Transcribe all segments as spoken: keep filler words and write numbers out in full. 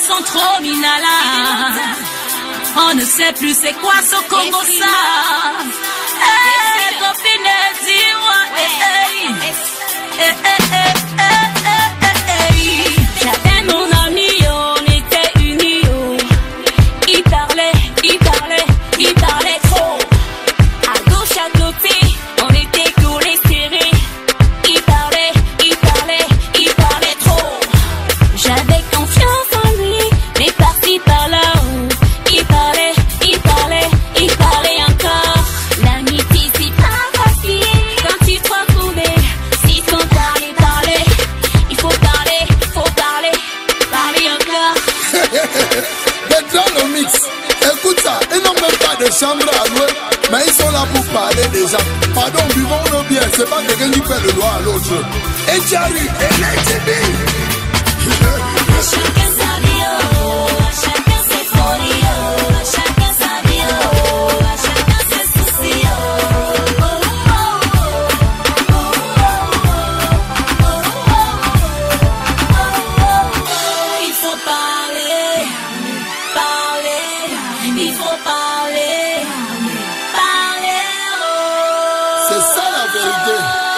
sont trop minala. On ne sait plus c'est quoi ce Congo ça. Eh, copine, dis-moi, eh, eh, eh, eh, eh, eh, eh. J'avais mon ami, on était unis, oh. Il parlait, il parlait, il parlait trop. À gauche, à côté, on était collés serrés. Il parlait, il parlait, il parlait trop. J'avais confiance en lui, mais par-ci par-là, oh. Il parlait, il parlait, il parlait encore. L'amitié c'est pas facile quand tu te retrouves. Si ton parler, parler, il faut parler, faut parler, parler encore. Maintenant le mix, écoute ça, ils n'ont même pas de chambre à louer, mais ils sont là pour parler des gens. Pardon, vivons-le bien, c'est pas quelqu'un qui fait le droit à l'autre. Et Charlie, et Lady B. Chacun sa vie, oh, chacun ses folies, oh, chacun sa vie, oh, chacun ses soucis, oh, oh, oh, oh, oh, oh. Il faut parler, parler, il faut parler, parler, oh. C'est ça la vérité.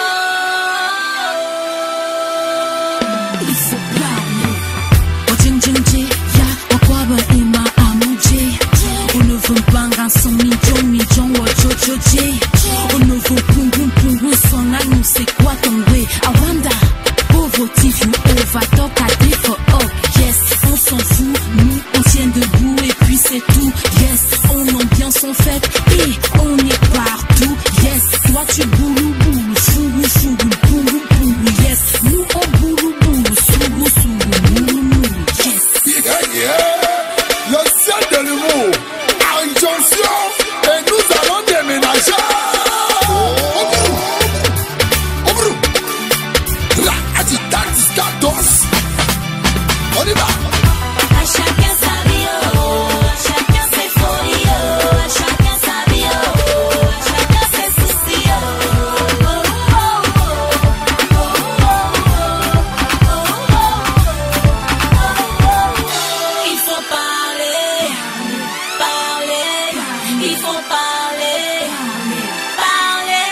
Il faut parler. Ojinjinji, ya, wakwaba ima amuje. Unovu banga son million, million, wajojoje. Unovu pungu, pungu, son là, nous c'est quoi ton way? I wonder, pauvreté, you overtalk, I did for up. Yes, on s'en fout, nous on tient debout et puis c'est tout. Yes, on ambiance en fête et on est partout. Yes, toi tu boulou, boulou, fougou, fougou, boulou, boulou. Yes, nous on boulou, boulou, sougou, sougou, moulou, moulou. Yes. Yeah, yeah. Le ciel de l'humour, injonction, et nous allons déménager. Oh, oh, oh. Là, agitatis gatos. On y va. À chacun sa vie, oh, à chacun ses folies, oh, à chacun sa vie, oh, à chacun ses soucis, oh, oh, oh, oh, oh, oh. Il faut parler, parler, il faut parler, parler,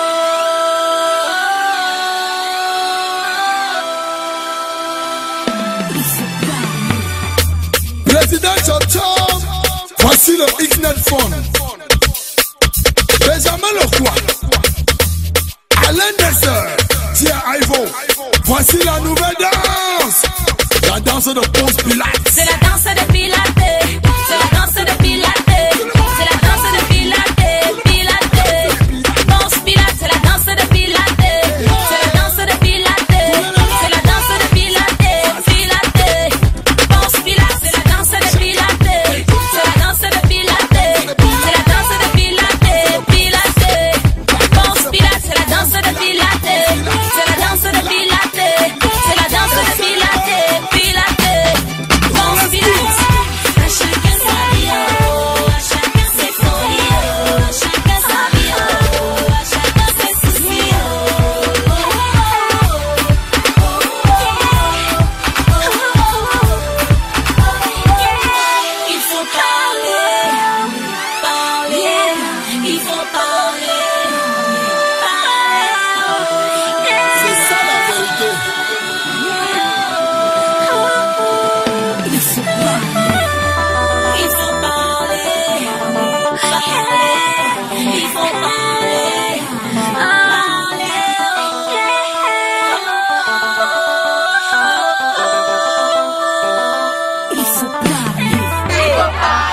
oh. Il faut parler. Président Chop Chop, voici le X-Net Phone. Benjamin Leroy, Alain Desser, Tia Ivo, voici la nouvelle danse. La danse de Ponce Pilate. C'est la danse de Pilates, c'est la danse de Pilates, c'est la danse de Pilates, Pilates. Ponce Pilate, c'est la danse de Pilates, c'est la danse de Pilates, c'est la danse de Pilates, Pilates. Ponce Pilate, c'est la danse de Pilates, c'est la danse de Pilates, c'est la danse de Pilates, Pilates. Ponce Pilate, c'est la danse de Pilates, c'est la danse de Pilates, c'est la danse de Pilates, Pilates. Ponce Pilate. À chacun sa vie, oh, à chacun ses folies, oh, à chacun sa vie, oh, à chacun ses soucis, oh, oh, oh, oh, oh. Il faut parler, parler, il faut parler, parler. C'est ça la vérité. Il faut parler, il faut parler, parler, il faut parler, parler. Il faut parler.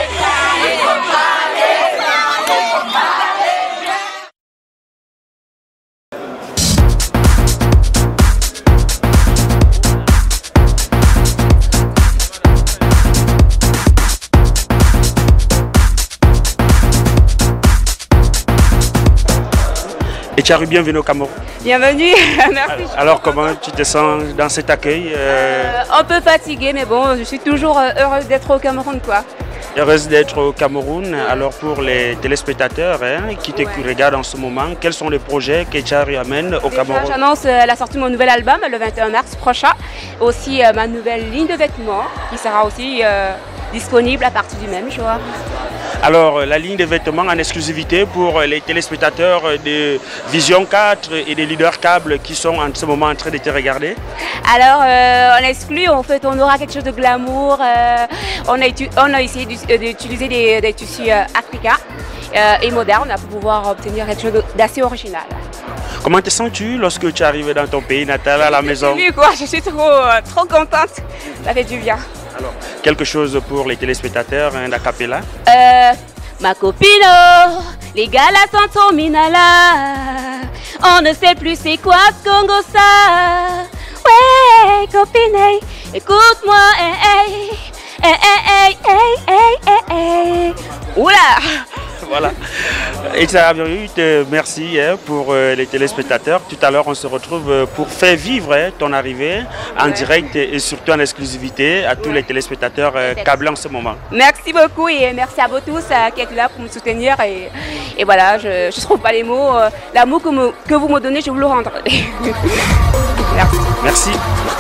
Et Tcharu, bienvenue au Cameroun. Bienvenue, merci. Alors comment tu te sens dans cet accueil euh... Euh, un peu fatiguée, mais bon, je suis toujours heureuse d'être au Cameroun, quoi. Heureuse d'être au Cameroun. Alors pour les téléspectateurs hein, qui te Ouais. regardent en ce moment, quels sont les projets qu'Etchari amène au Déjà, Cameroun? j'annonce euh, la sortie de mon nouvel album le vingt et un mars prochain. Aussi euh, ma nouvelle ligne de vêtements qui sera aussi euh, disponible à partir du même jour. Alors la ligne de vêtements en exclusivité pour les téléspectateurs de Vision quatre et des leaders câbles qui sont en ce moment en train de te regarder. Alors, euh, on exclut, en fait, on aura quelque chose de glamour. euh, on, a étu- on a essayé d'ut- euh, d'utiliser des, des tissus euh, africains euh, et modernes pour pouvoir obtenir quelque chose de- d'assez original. Comment te sens-tu lorsque tu es arrivé dans ton pays natal à la maison? Oui, quoi, je suis trop, euh, trop contente. Ça fait du bien. Alors, quelque chose pour les téléspectateurs hein, d'Acapella? Euh, ma copine, oh, les gars là sont au Minala. On ne sait plus c'est quoi ce Congo ça. Ouais, copine, hey, écoute-moi, hey, hey, hey, hey, hey, hey, hey, hey. Oula! Voilà. Et ça a eu, merci hein, pour euh, les téléspectateurs. Tout à l'heure, on se retrouve euh, pour faire vivre hein, ton arrivée en Ouais. direct et, et surtout en exclusivité à tous Ouais. les téléspectateurs euh, câblés en ce moment. Merci beaucoup et merci à vous tous euh, qui êtes là pour me soutenir. Et, et voilà, je ne trouve pas les mots. euh, L'amour que, me- que vous me donnez, je vous le rendrai. Merci. Merci.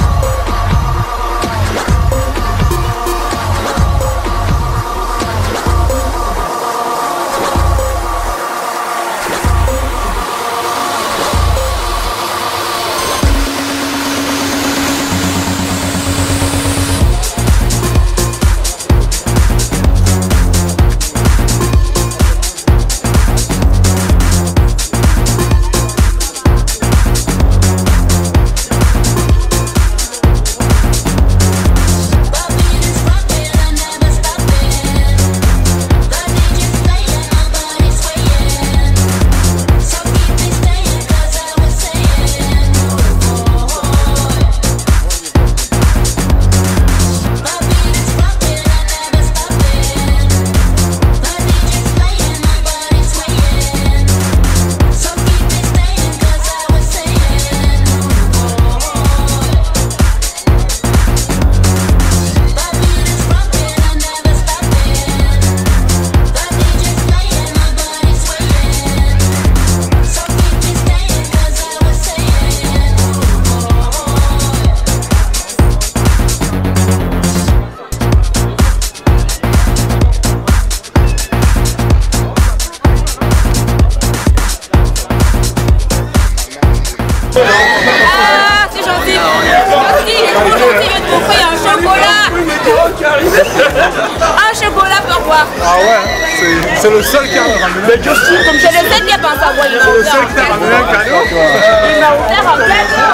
Ah, c'est gentil. Merci, il est trop gentil. Il vient de m'offrir un chocolat. Un chocolat pour moi. Ah ouais, c'est- c'est le seul qui a ramené. C'est le seul qui a pensé à moi. Il m'a Le offert seul un qui t'a cadeau. ramené un cadeau. Il m'a offert un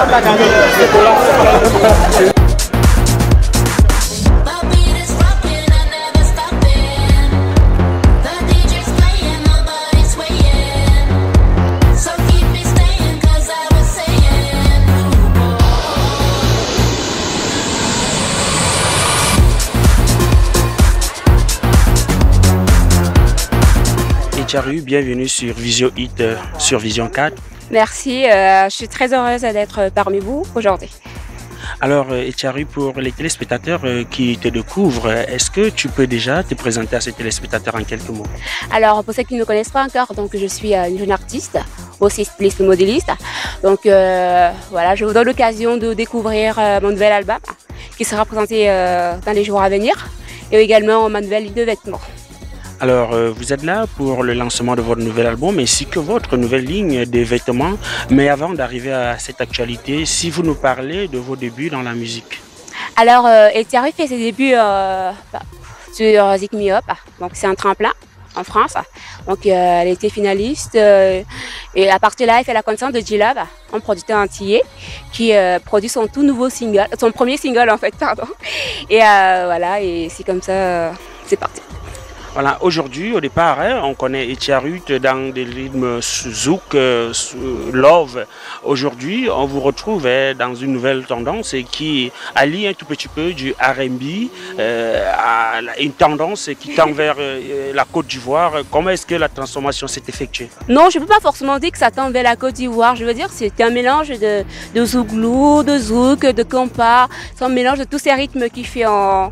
cadeau. My beat is rocking, I never stopping. The D J's playing, my body's swaying. So keep me staying, 'cause I was saying. Etchari, bienvenue sur Vision Hit, euh, sur Vision quatre. Merci, euh, je suis très heureuse d'être parmi vous aujourd'hui. Alors, euh, Etchari, pour les téléspectateurs euh, qui te découvrent, euh, est-ce que tu peux déjà te présenter à ces téléspectateurs en quelques mots? Alors, pour ceux qui ne me connaissent pas encore, donc je suis euh, une jeune artiste, aussi styliste et modéliste. Donc euh, voilà, je vous donne l'occasion de découvrir euh, mon nouvel album qui sera présenté euh, dans les jours à venir et également ma nouvelle ligne de vêtements. Alors, euh, vous êtes là pour le lancement de votre nouvel album ainsi que votre nouvelle ligne de vêtements. Mais avant d'arriver à cette actualité, si vous nous parlez de vos débuts dans la musique. Alors, euh, Etchari fait ses débuts euh, bah, sur Zik Me Up, donc c'est un tremplin en France. Donc, euh, elle était finaliste euh, et à partir de là, elle fait la connaissance de G-Love, un producteur antillais qui euh, produit son tout nouveau single, son premier single en fait, pardon. Et euh, voilà, et c'est comme ça, euh, c'est parti. Voilà, aujourd'hui, au départ, hein, on connaît Etchari dans des rythmes zouk, euh, love. Aujourd'hui, on vous retrouve hein, dans une nouvelle tendance qui allie un tout petit peu du R and B euh, à une tendance qui tend vers euh, la Côte d'Ivoire. Comment est-ce que la transformation s'est effectuée? Non, je ne peux pas forcément dire que ça tend vers la Côte d'Ivoire. Je veux dire, c'est un mélange de, de zouglou, de zouk, de compas. C'est un mélange de tous ces rythmes qui fait en,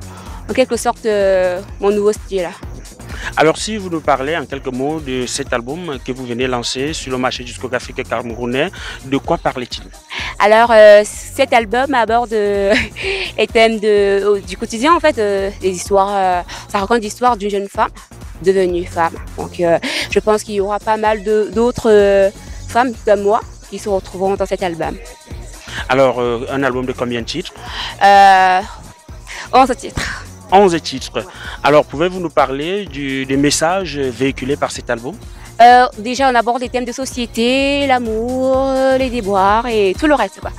en quelque sorte euh, mon nouveau style. Alors si vous nous parlez en quelques mots de cet album que vous venez lancer sur le marché discographique camerounais, de quoi parle-t-il? Alors euh, cet album aborde euh, les thèmes de, du quotidien en fait, euh, des histoires, euh, ça raconte l'histoire d'une jeune femme devenue femme. Donc euh, je pense qu'il y aura pas mal de- d'autres euh, femmes comme moi qui se retrouveront dans cet album. Alors euh, un album de combien de titres? Euh, onze titres. onze titres. Alors pouvez-vous nous parler du- des messages véhiculés par cet album? Euh, déjà, on aborde les thèmes de société, l'amour, euh, les déboires et tout le reste, quoi.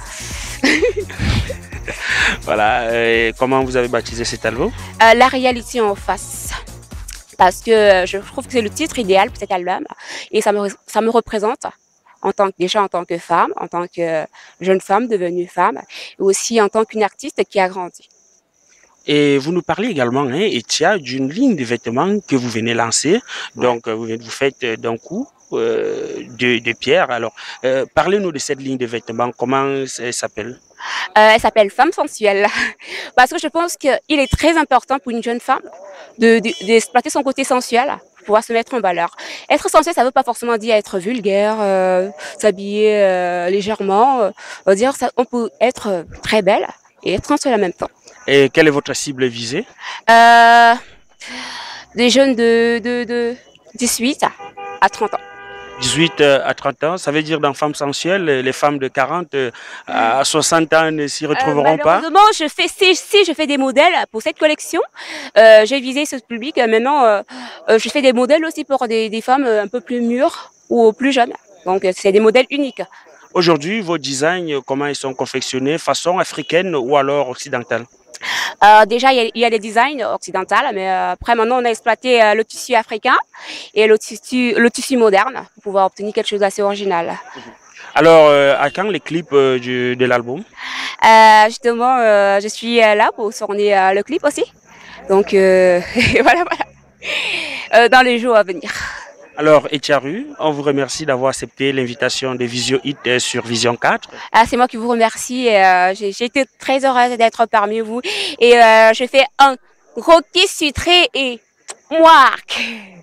Voilà, euh, comment vous avez baptisé cet album? Euh, la réalité en face. Parce que euh, je trouve que c'est le titre idéal pour cet album et ça me, ça me représente en tant que, déjà en tant que femme, en tant que jeune femme devenue femme et aussi en tant qu'une artiste qui a grandi. Et vous nous parlez également, hein, Etia, d'une ligne de vêtements que vous venez lancer. Donc, euh, vous, venez- vous faites euh, d'un coup euh, de, de pierre. Alors, euh, parlez-nous de cette ligne de vêtements. Comment ça elle s'appelle? Euh, elle s'appelle Femme sensuelle. Parce que je pense qu'il est très important pour une jeune femme de, de- d'exploiter son côté sensuel pour pouvoir se mettre en valeur. Être sensuelle, ça ne veut pas forcément dire être vulgaire, euh, s'habiller euh, légèrement. Euh, on va dire ça, on peut être euh, très belle et être sensuelle en même temps. Et quelle est votre cible visée? Euh, des jeunes de, de, de dix-huit à trente ans. dix-huit à trente ans, ça veut dire dans Femmes sensuelles, les femmes de quarante à soixante ans ne s'y retrouveront Euh, pas? malheureusement, je fais, si, si je fais des modèles pour cette collection, euh, j'ai visé ce public. Euh, Maintenant, euh, euh, je fais des modèles aussi pour des, des femmes euh, un peu plus mûres ou plus jeunes. Donc, euh, c'est des modèles uniques. Aujourd'hui, vos designs, comment ils sont confectionnés? Façon africaine ou alors occidentale? Euh, déjà, il y, a, il y a des designs occidentaux, mais euh, après, maintenant, on a exploité euh, le tissu africain et le tissu, le tissu moderne pour pouvoir obtenir quelque chose d'assez original. Alors, euh, à quand les clips euh, du- de l'album? Euh, justement, euh, je suis euh, là pour tourner euh, le clip aussi. Donc, euh, voilà, voilà. Euh, dans les jours à venir. Alors, Etiaru, on vous remercie d'avoir accepté l'invitation de Visio Hit euh, sur Vision quatre. Ah, c'est moi qui vous remercie. Et, euh, j'ai, j'ai été très heureuse d'être parmi vous. Et euh, je fais un gros kiss sucré et mouark.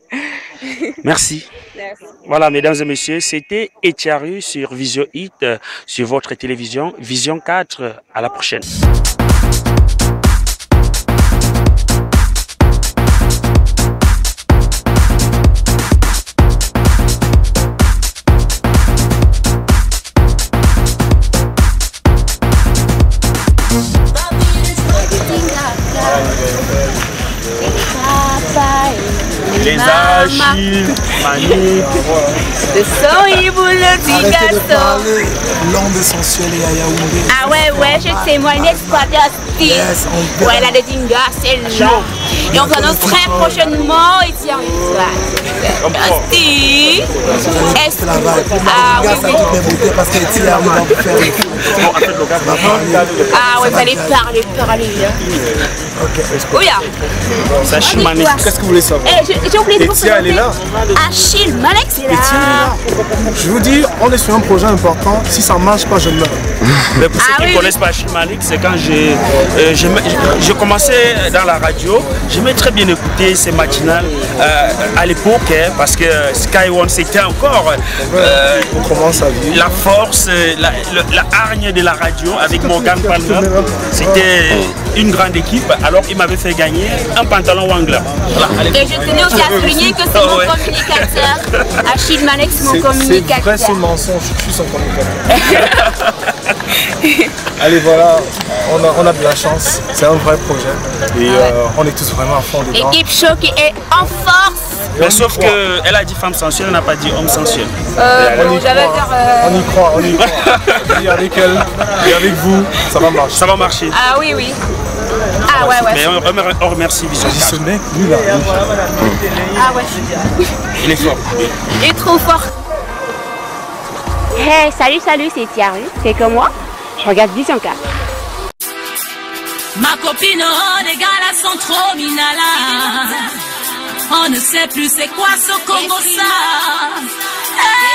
Merci. Merci. Voilà, mesdames et messieurs, c'était Etiaru sur Visio Hit, euh, sur votre télévision Vision quatre. À la prochaine. Les Achilles, Mani. Le son, il vous le dit, Arrêtez de garçon. parler langue essentielle et à Yaoundé. Ah ouais, ouais, je témoigne d'exploiter style. Yes, on Ouais, la de Dinga, c'est là. Et on s'annonce très prochainement ici en Histoire. Style. Est-ce la vibe. Ah Regarde ça oui, toutes les beautés parce que tu arrives à faire le fou. On va parler. ah ouais, vous allez parler, parler. Hein. Ok. Oula. Sachi Mani. Qu'est-ce que vous voulez savoir? Eh, j'ai j'ai oublié de vous Etia, elle est là. Achille, Malek, c'est là. Je vous dis, on est sur un projet important. Si ça marche pas, je meurs. Mais pour ceux Ah qui oui, ne connaissent pas Achille Malik, c'est quand j'ai euh, j'ai- j'ai commencé dans la radio, j'aimais très bien écouter ces matinales euh, à l'époque, hein, parce que Sky One c'était encore euh, On commence à vivre. la force, euh, la, le- la hargne de la radio avec Morgan Palmer. C'était une grande équipe, alors il m'avait fait gagner un pantalon Wangler. Voilà, allez. Et je tenais aussi à souligner que c'est Ah mon ouais. communicateur. Achille Malek, c'est mon C'est c'est communicateur. vrai, c'est mensonge. Je suis son communicateur. Allez, voilà, on a, on a de la chance. C'est un vrai projet. Et euh, on est tous vraiment à fond dedans. Équipe Show qui est en force. Mais sauf qu'elle a dit femme sensuelle, elle n'a pas dit homme sensuel. Euh, On bon, y j'avais croit, dire. euh, on y croit, on y croit. Et avec elle, et avec vous, ça va marcher. Ça va marcher. Ah oui, oui. Ah ouais, ouais. Mais on, remer- on remercie Vision Dis ce quatre. mec, lui là, lui. Ah ouais. Il est fort. Il est trop fort. Hey, salut, salut, c'est Thierry. C'est comme moi. Je regarde Vision quatre. Ma copine, oh, les gars là sont trop minala. On ne sait plus c'est quoi ce Congo ça. Hey.